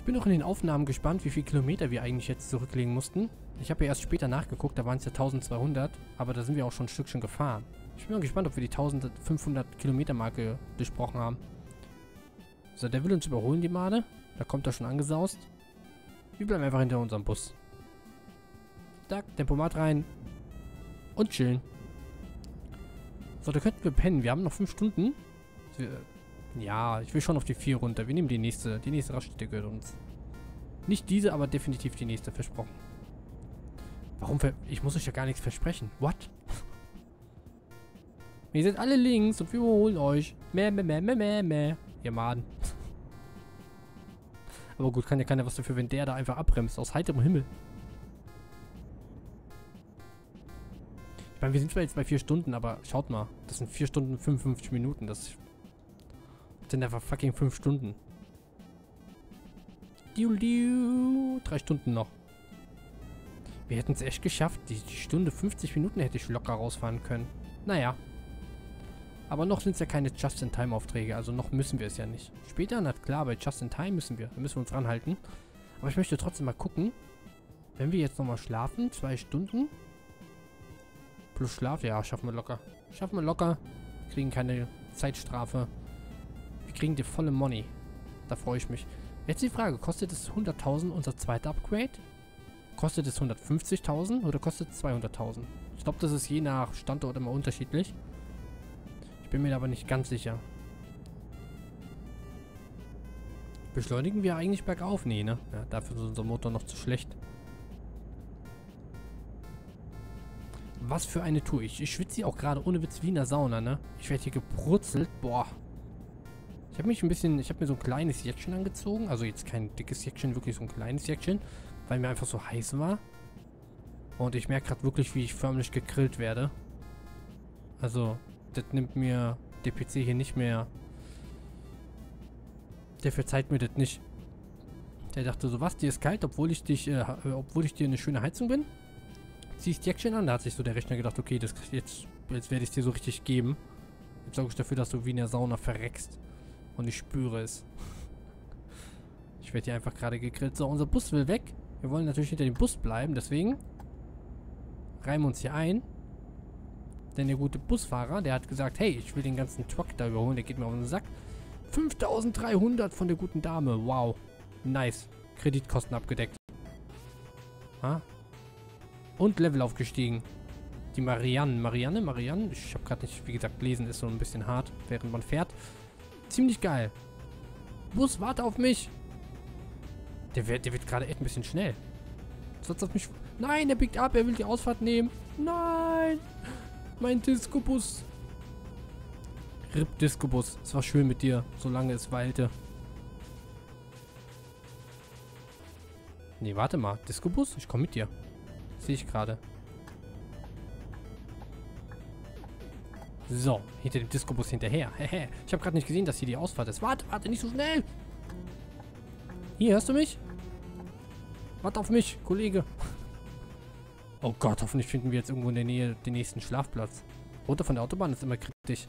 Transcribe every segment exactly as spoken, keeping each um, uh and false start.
bin auch in den Aufnahmen gespannt, wie viele Kilometer wir eigentlich jetzt zurücklegen mussten. Ich habe ja erst später nachgeguckt, da waren es ja zwölfhundert, aber da sind wir auch schon ein Stückchen gefahren. Ich bin mal gespannt, ob wir die eintausendfünfhundert Kilometer Marke durchbrochen haben. So, der will uns überholen, die Made. Da kommt er schon angesaust. Wir bleiben einfach hinter unserem Bus. Zack, Tempomat rein. Und chillen. So, da könnten wir pennen. Wir haben noch fünf Stunden. Wir, ja, ich will schon auf die vier runter. Wir nehmen die nächste. Die nächste Raststätte gehört uns. Nicht diese, aber definitiv die nächste. Versprochen. Warum ver... Ich muss euch ja gar nichts versprechen. What? Ihr seid alle links und wir überholen euch. Mäh, mäh, mäh, mäh, mäh, mäh. Ihr Maden. Aber gut, kann ja keiner was dafür, wenn der da einfach abbremst. Aus heiterem Himmel. Ich meine, wir sind zwar jetzt bei vier Stunden, aber schaut mal. Das sind vier Stunden fünfundfünfzig Minuten. Das sind einfach fucking fünf Stunden. Diu, diu. Drei Stunden noch. Wir hätten es echt geschafft. Die, die Stunde fünfzig Minuten hätte ich locker rausfahren können. Naja. Aber noch sind es ja keine Just-in-Time-Aufträge, also noch müssen wir es ja nicht. Später, na klar, bei Just-in-Time müssen wir. Da müssen wir uns ranhalten. Aber ich möchte trotzdem mal gucken, wenn wir jetzt nochmal schlafen, zwei Stunden. Plus Schlaf, ja, schaffen wir locker. Schaffen wir locker. Kriegen keine Zeitstrafe. Wir kriegen die volle Money. Da freue ich mich. Jetzt die Frage, kostet es hunderttausend unser zweiter Upgrade? Kostet es hundertfünfzigtausend oder kostet es zweihunderttausend? Ich glaube, das ist je nach Standort immer unterschiedlich. Ich bin mir aber nicht ganz sicher. Beschleunigen wir eigentlich bergauf? Nee, ne? Ja, dafür ist unser Motor noch zu schlecht. Was für eine Tour. Ich, ich schwitze hier auch gerade ohne Witz wie in der Sauna, ne? Ich werde hier gebrutzelt. Boah. Ich habe mich ein bisschen... Ich habe mir so ein kleines Jäckchen angezogen. Also jetzt kein dickes Jäckchen, wirklich so ein kleines Jäckchen. Weil mir einfach so heiß war. Und ich merke gerade wirklich, wie ich förmlich gegrillt werde. Also... Das nimmt mir der P C hier nicht mehr. Der verzeiht mir das nicht. Der dachte so, was, dir ist kalt, obwohl ich dich, äh, obwohl ich dir eine schöne Heizung bin? Ziehst Jäckchen an, da hat sich so der Rechner gedacht, okay, das jetzt, jetzt werde ich es dir so richtig geben. Jetzt sorge ich dafür, dass du wie in der Sauna verreckst. Und ich spüre es. Ich werde hier einfach gerade gegrillt. So, unser Bus will weg. Wir wollen natürlich hinter dem Bus bleiben, deswegen reimen wir uns hier ein. Denn der gute Busfahrer, der hat gesagt, hey, ich will den ganzen Truck da überholen, der geht mir auf den Sack. fünftausenddreihundert von der guten Dame, wow. Nice. Kreditkosten abgedeckt. Ha? Und Level aufgestiegen. Die Marianne. Marianne? Marianne? Ich habe gerade nicht, wie gesagt, lesen ist so ein bisschen hart, während man fährt. Ziemlich geil. Bus, warte auf mich. Der wird, der wird gerade echt ein bisschen schnell. Sonst auf mich... Nein, er biegt ab, er will die Ausfahrt nehmen. Nein. Mein Disco-Bus. R I P Disco-Bus. Es war schön mit dir, solange es weilte. Nee, warte mal. Disco-Bus? Ich komme mit dir. Sehe ich gerade. So, hinter dem Disco-Bus hinterher. Hehe. Ich habe gerade nicht gesehen, dass hier die Ausfahrt ist. Warte, warte, nicht so schnell. Hier, hörst du mich? Warte auf mich, Kollege. Oh Gott, hoffentlich finden wir jetzt irgendwo in der Nähe den nächsten Schlafplatz. Runter von der Autobahn ist immer kritisch.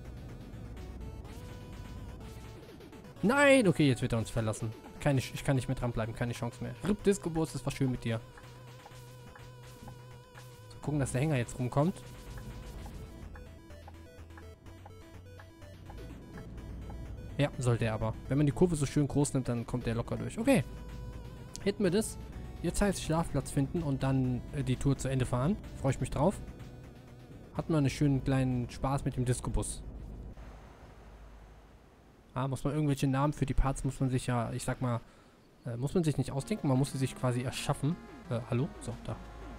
Nein! Okay, jetzt wird er uns verlassen. Keine, ich kann nicht mehr dranbleiben, keine Chance mehr. R I P Disco-Bus, das war schön mit dir. So, gucken, dass der Hänger jetzt rumkommt. Ja, sollte er aber. Wenn man die Kurve so schön groß nimmt, dann kommt der locker durch. Okay. Hätten wir das. Jetzt heißt Schlafplatz finden und dann äh, die Tour zu Ende fahren. Freue ich mich drauf. Hatten wir einen schönen kleinen Spaß mit dem Disco-Bus. Ah, muss man irgendwelche Namen für die Parts, muss man sich ja, ich sag mal, äh, muss man sich nicht ausdenken, man muss sie sich quasi erschaffen. Äh, hallo? So, da.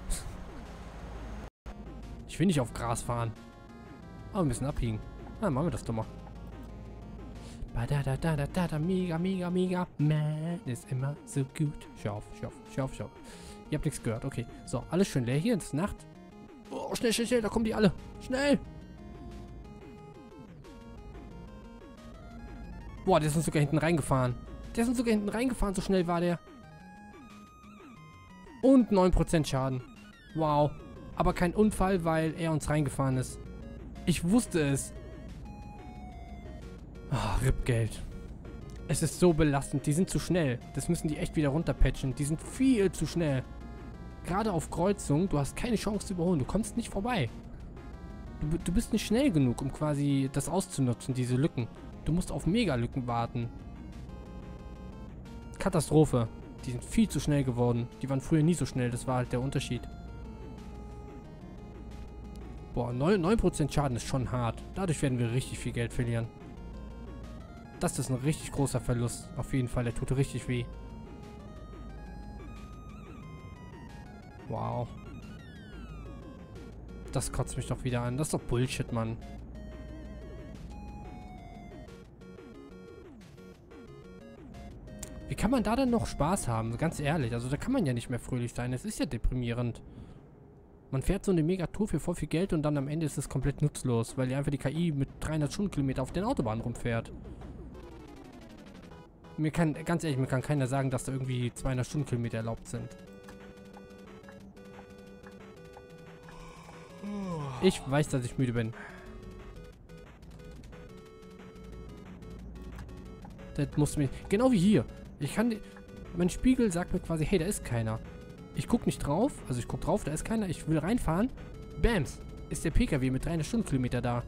Ich will nicht auf Gras fahren. Aber ein bisschen abbiegen. Ah, machen wir das doch mal. Badadadadada, mega, mega, mega. Man ist immer so gut. Schau auf, schau auf, schau auf, schau auf. Ihr habt nichts gehört, okay. So, alles schön leer hier, es ist Nacht. Oh, schnell, schnell, schnell, da kommen die alle. Schnell! Boah, der ist uns sogar hinten reingefahren. Der ist uns sogar hinten reingefahren, so schnell war der. Und neun Prozent Schaden. Wow. Aber kein Unfall, weil er uns reingefahren ist. Ich wusste es. Ah, R I P Geld. Es ist so belastend. Die sind zu schnell. Das müssen die echt wieder runterpatchen. Die sind viel zu schnell. Gerade auf Kreuzung, du hast keine Chance zu überholen. Du kommst nicht vorbei. Du, du bist nicht schnell genug, um quasi das auszunutzen, diese Lücken. Du musst auf Mega-Lücken warten. Katastrophe. Die sind viel zu schnell geworden. Die waren früher nie so schnell. Das war halt der Unterschied. Boah, neun Prozent Schaden ist schon hart. Dadurch werden wir richtig viel Geld verlieren. Das ist ein richtig großer Verlust. Auf jeden Fall. Der tut richtig weh. Wow. Das kotzt mich doch wieder an. Das ist doch Bullshit, Mann. Wie kann man da denn noch Spaß haben? Ganz ehrlich. Also da kann man ja nicht mehr fröhlich sein. Es ist ja deprimierend. Man fährt so eine Mega-Tour für voll viel Geld und dann am Ende ist es komplett nutzlos, weil einfach die K I mit dreihundert Stundenkilometer auf den Autobahnen rumfährt. Mir kann, ganz ehrlich, mir kann keiner sagen, dass da irgendwie zweihundert Stundenkilometer erlaubt sind. Ich weiß, dass ich müde bin. Das muss mich... Genau wie hier. Ich kann... Mein Spiegel sagt mir quasi, hey, da ist keiner. Ich guck nicht drauf. Also ich guck drauf, da ist keiner. Ich will reinfahren. Bams. Ist der P K W mit dreihundert Stundenkilometer da.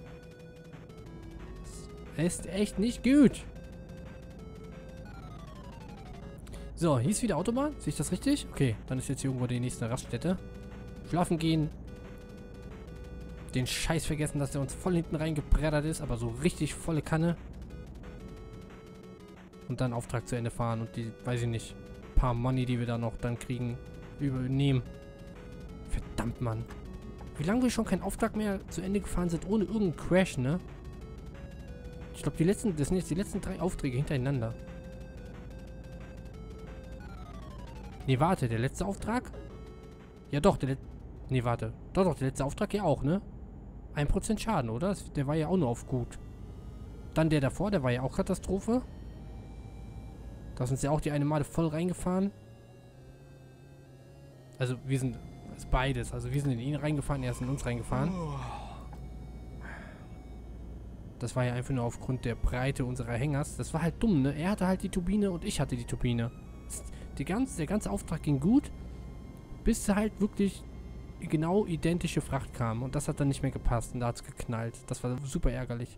Das ist echt nicht gut. So, hier ist wieder Autobahn. Sehe ich das richtig? Okay, dann ist jetzt hier irgendwo die nächste Raststätte. Schlafen gehen. Den Scheiß vergessen, dass der uns voll hinten reingebreddert ist, aber so richtig volle Kanne. Und dann Auftrag zu Ende fahren und die, weiß ich nicht, paar Money, die wir da noch dann kriegen, übernehmen. Verdammt, Mann. Wie lange wir schon keinen Auftrag mehr zu Ende gefahren sind, ohne irgendeinen Crash, ne? Ich glaube, die letzten, das sind jetzt die letzten drei Aufträge hintereinander. Nee, warte, der letzte Auftrag? Ja doch, der letzte... Nee, warte. Doch, doch, der letzte Auftrag ja auch, ne? ein Prozent Schaden, oder? Der war ja auch nur auf gut. Dann der davor, der war ja auch Katastrophe. Da sind sie ja auch die eine Male voll reingefahren. Also wir sind... Das ist beides. Also wir sind in ihn reingefahren, er ist in uns reingefahren. Das war ja einfach nur aufgrund der Breite unserer Hängers. Das war halt dumm, ne? Er hatte halt die Turbine und ich hatte die Turbine. Die ganze, der ganze Auftrag ging gut, bis halt wirklich genau identische Fracht kam. Und das hat dann nicht mehr gepasst und da hat es geknallt. Das war super ärgerlich.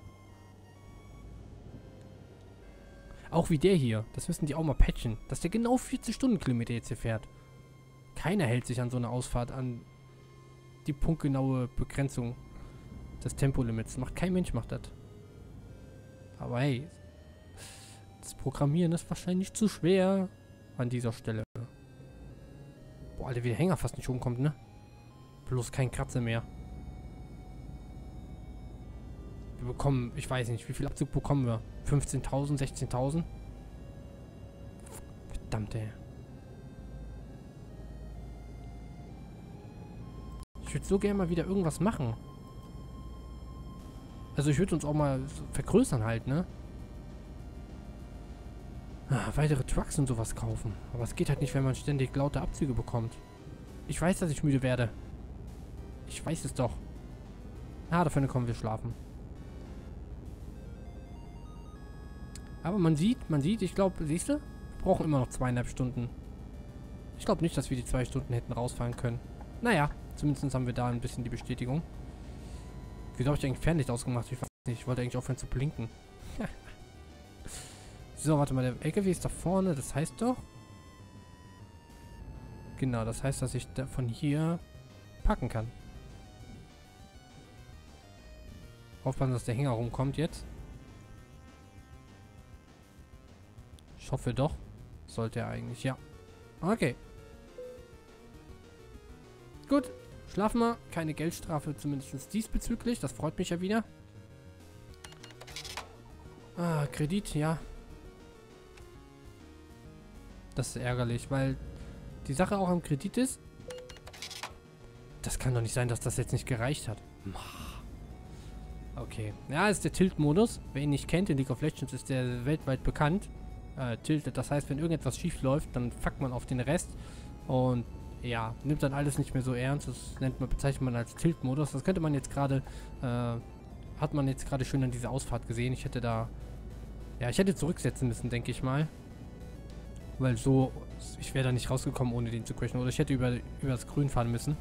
Auch wie der hier. Das müssen die auch mal patchen. Dass der genau vierzig Stundenkilometer jetzt hier fährt. Keiner hält sich an so eine Ausfahrt an die punktgenaue Begrenzung des Tempolimits. Macht kein Mensch, macht das. Aber hey, das Programmieren ist wahrscheinlich zu schwer an dieser Stelle. Boah, Alter, wie der Hänger fast nicht rumkommt, ne? Bloß kein Kratzer mehr. Wir bekommen, ich weiß nicht, wie viel Abzug bekommen wir? fünfzehntausend, sechzehntausend? Verdammt, ey. Ich würde so gerne mal wieder irgendwas machen. Also ich würde uns auch mal vergrößern halt, ne? Ah, weitere Trucks und sowas kaufen. Aber es geht halt nicht, wenn man ständig laute Abzüge bekommt. Ich weiß, dass ich müde werde. Ich weiß es doch. Ah, dafür kommen wir schlafen. Aber man sieht, man sieht, ich glaube, siehst du? Wir brauchen immer noch zweieinhalb Stunden. Ich glaube nicht, dass wir die zwei Stunden hätten rausfahren können. Naja, zumindest haben wir da ein bisschen die Bestätigung. Wieso habe ich eigentlich Fernlicht ausgemacht? Ich weiß nicht, ich wollte eigentlich aufhören zu blinken. So, warte mal, der L K W ist da vorne, das heißt doch... Genau, das heißt, dass ich da von hier packen kann. Aufpassen, dass der Hänger rumkommt jetzt. Ich hoffe doch. Sollte er eigentlich, ja. Okay. Gut, schlafen wir. Keine Geldstrafe, zumindest diesbezüglich. Das freut mich ja wieder. Ah, Kredit, ja. Das ist ärgerlich, weil die Sache auch am Kredit ist. Das kann doch nicht sein, dass das jetzt nicht gereicht hat. Okay. Ja, ist der Tilt-Modus. Wer ihn nicht kennt, in League of Legends ist der weltweit bekannt. Äh, tiltet. Das heißt, wenn irgendetwas schief läuft, dann fuckt man auf den Rest. Und ja, nimmt dann alles nicht mehr so ernst. Das nennt man, bezeichnet man als Tilt-Modus. Das könnte man jetzt gerade, äh, hat man jetzt gerade schön an dieser Ausfahrt gesehen. Ich hätte da Ja, ich hätte zurücksetzen müssen, denke ich mal. Weil so, ich wäre da nicht rausgekommen, ohne den zu crashen. Oder ich hätte über, über das Grün fahren müssen.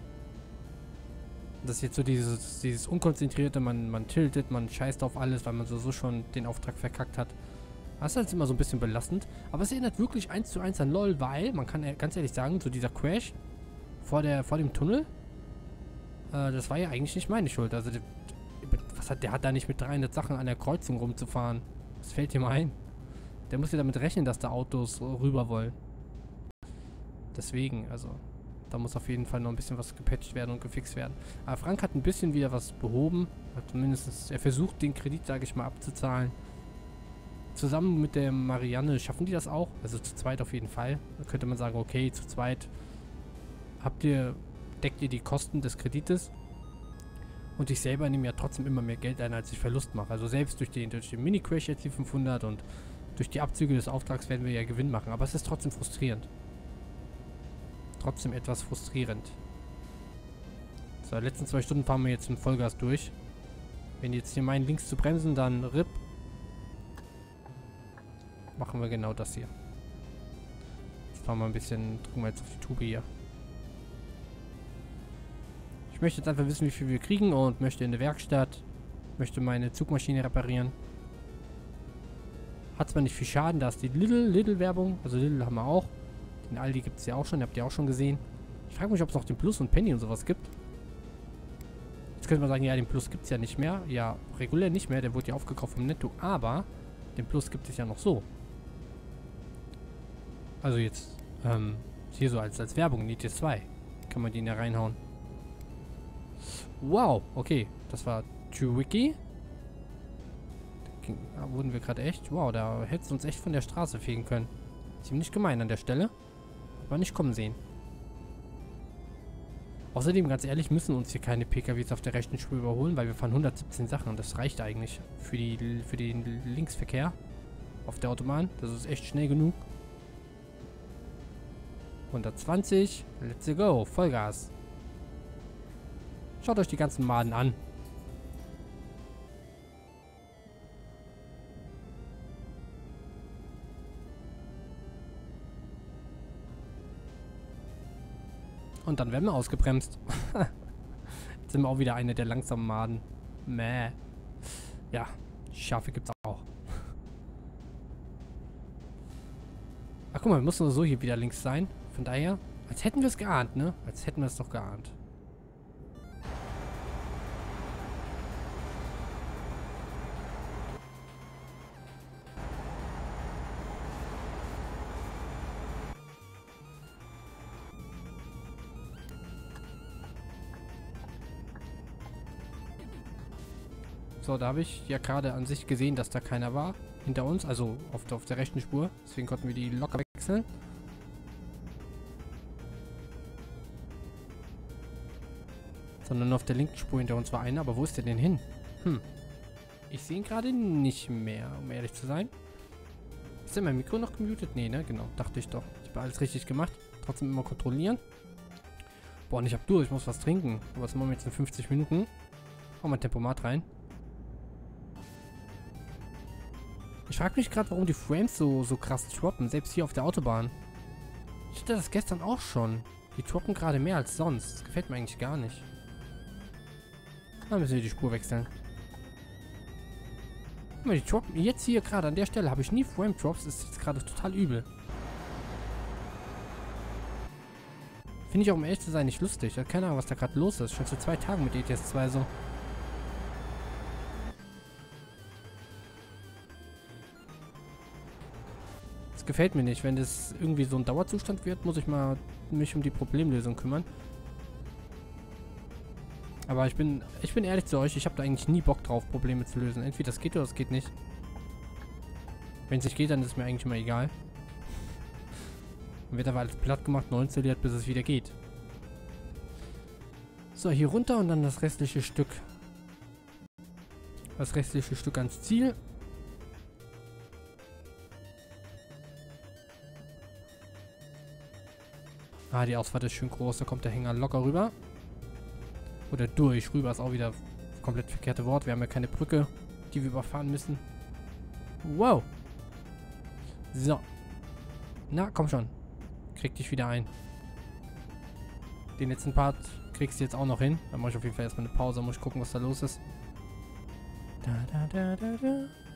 Das ist jetzt so dieses, dieses Unkonzentrierte, man, man tiltet, man scheißt auf alles, weil man so, so schon den Auftrag verkackt hat. Das ist halt immer so ein bisschen belastend. Aber es erinnert wirklich eins zu eins an LOL, weil, man kann ganz ehrlich sagen, so dieser Crash vor, der, vor dem Tunnel, äh, das war ja eigentlich nicht meine Schuld. Also, der, was hat, der hat da nicht mit dreihundert Sachen an der Kreuzung rumzufahren. Das fällt dir mal ein. Der muss ja damit rechnen, dass da Autos rüber wollen. Deswegen, also, da muss auf jeden Fall noch ein bisschen was gepatcht werden und gefixt werden. Aber Frank hat ein bisschen wieder was behoben. Zumindest, er versucht den Kredit, sage ich mal, abzuzahlen. Zusammen mit der Marianne schaffen die das auch. Also zu zweit auf jeden Fall. Da könnte man sagen, okay, zu zweit habt ihr, deckt ihr die Kosten des Kredites. Und ich selber nehme ja trotzdem immer mehr Geld ein, als ich Verlust mache. Also selbst durch den, durch den Mini-Crash jetzt die fünfhundert und durch die Abzüge des Auftrags werden wir ja Gewinn machen. Aber es ist trotzdem frustrierend. Trotzdem etwas frustrierend. So, die letzten zwei Stunden fahren wir jetzt im Vollgas durch. Wenn die jetzt hier meinen, links zu bremsen, dann R I P. Machen wir genau das hier. Jetzt fahren wir ein bisschen, drücken wir jetzt auf die Tube hier. Ich möchte jetzt einfach wissen, wie viel wir kriegen und möchte in der Werkstatt, möchte meine Zugmaschine reparieren. Hat zwar nicht viel Schaden, da ist die Lidl, Lidl-Werbung, also Lidl haben wir auch. Den Aldi gibt es ja auch schon, habt ihr auch schon gesehen. Ich frage mich, ob es noch den Plus und Penny und sowas gibt. Jetzt könnte man sagen, ja, den Plus gibt es ja nicht mehr. Ja, regulär nicht mehr, der wurde ja aufgekauft vom Netto, aber den Plus gibt es ja noch so. Also jetzt, ähm, hier so als, als Werbung in I T S zwei kann man den ja reinhauen. Wow, okay, das war TrueWiki. Da wurden wir gerade echt, wow, da hätte es uns echt von der Straße fegen können. Ziemlich gemein an der Stelle. Aber nicht kommen sehen. Außerdem, ganz ehrlich, müssen uns hier keine P K Ws auf der rechten Spur überholen, weil wir fahren hundertsiebzehn Sachen und das reicht eigentlich für, die, für den Linksverkehr auf der Autobahn. Das ist echt schnell genug. hundertzwanzig, let's go, Vollgas. Schaut euch die ganzen Maden an. Und dann werden wir ausgebremst. Jetzt sind wir auch wieder eine der langsamen Maden. Mäh. Ja, Schafe gibt's auch. Ach guck mal, wir müssen nur so hier wieder links sein. Von daher, als hätten wir es geahnt, ne? Als hätten wir es doch geahnt. So, da habe ich ja gerade an sich gesehen, dass da keiner war hinter uns, also auf der, auf der rechten Spur. Deswegen konnten wir die locker wechseln. Sondern nur auf der linken Spur hinter uns war einer, aber wo ist der denn hin? Hm. Ich sehe ihn gerade nicht mehr, um ehrlich zu sein. Ist denn mein Mikro noch gemutet? Nee, ne? Genau, dachte ich doch. Ich habe alles richtig gemacht. Trotzdem immer kontrollieren. Boah, und ich hab durch, ich muss was trinken. Aber was machen wir jetzt in fünfzig Minuten? Hau mal ein Tempomat rein. Ich frage mich gerade, warum die Frames so, so krass droppen, selbst hier auf der Autobahn. Ich hatte das gestern auch schon. Die droppen gerade mehr als sonst. Das gefällt mir eigentlich gar nicht. Dann müssen wir die Spur wechseln. Guck mal, die droppen jetzt hier gerade an der Stelle. Habe ich nie Frame Drops. Ist jetzt gerade total übel. Finde ich auch, um ehrlich zu sein, nicht lustig. Ich habe keine Ahnung, was da gerade los ist. Schon zu zwei Tagen mit E T S zwei so. Das gefällt mir nicht. Wenn das irgendwie so ein Dauerzustand wird, muss ich mal mich um die Problemlösung kümmern. Aber ich bin, ich bin ehrlich zu euch, ich habe da eigentlich nie Bock drauf, Probleme zu lösen. Entweder das geht oder das geht nicht. Wenn es nicht geht, dann ist es mir eigentlich immer egal. Dann wird aber alles platt gemacht, neu installiert, bis es wieder geht. So, hier runter und dann das restliche Stück. Das restliche Stück ans Ziel. Ah, die Ausfahrt ist schön groß, da kommt der Hänger locker rüber. Oder durch, rüber ist auch wieder komplett verkehrte Wort. Wir haben ja keine Brücke, die wir überfahren müssen. Wow. So. Na, komm schon. Krieg dich wieder ein. Den letzten Part kriegst du jetzt auch noch hin. Dann mache ich auf jeden Fall erstmal eine Pause. Muss ich gucken, was da los ist. Da, da, da, da, da.